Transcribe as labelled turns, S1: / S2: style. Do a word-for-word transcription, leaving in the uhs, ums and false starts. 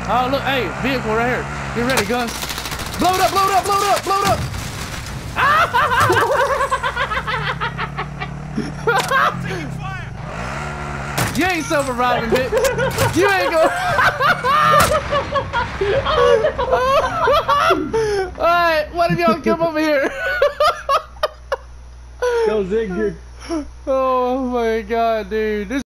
S1: Oh, look, hey, vehicle right here. Get ready, guns. Blow it up, blow it up, blow it up, blow it up. You ain't self-arriving, bitch. You ain't going. Alright, one of y'all come over here.
S2: Go, Zig.
S1: Oh my god, dude. This